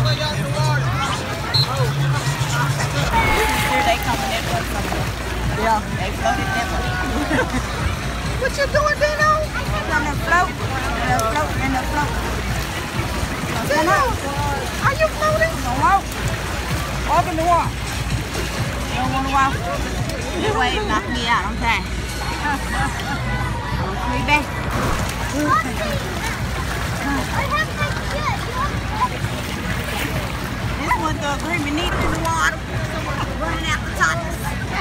Here they come that way somewhere. Yeah, they floated that way. What you doing, Dino? On the float. In the float. Dino, are you floating? Don't walk. Walk in the water. You don't want to walk? That way it knocked me out. I'm tired. Push me back. This one the agreement needed in the water. Running out the tops.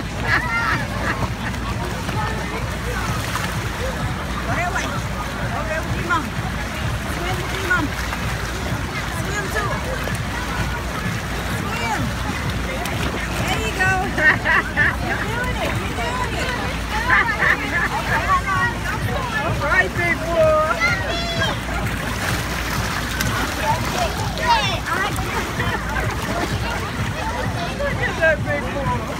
Go that way. Go there with your mama. Swim with your mama. Swim to her. Swim. There you go. You're doing it. You're doing it. All right, big boy. Look at that big boy.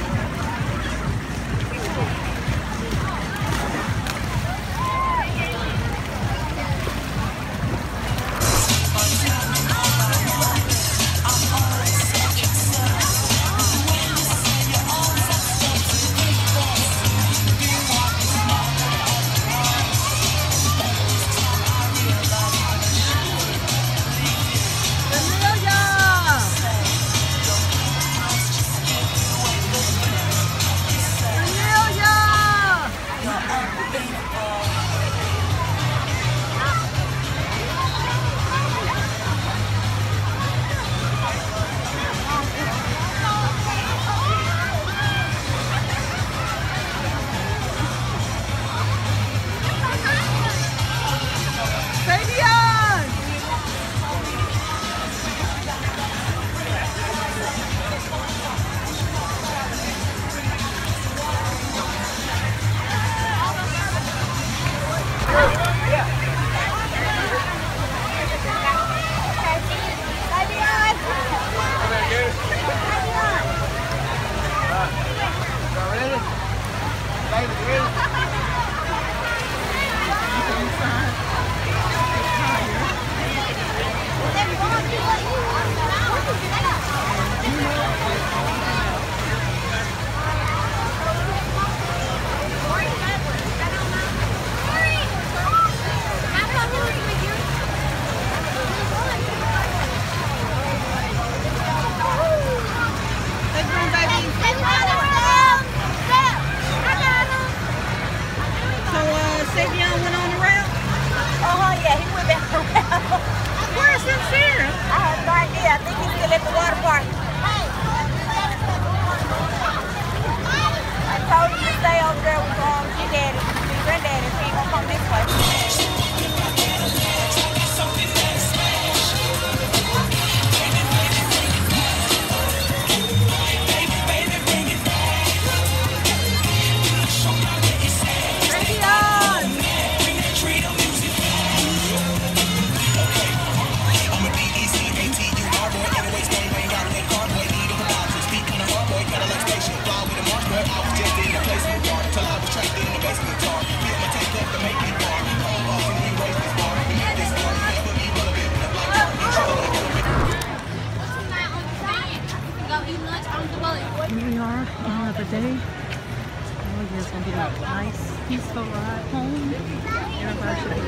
Here we are on another day. Oh, it's gonna be a nice, peaceful ride home. Everybody should be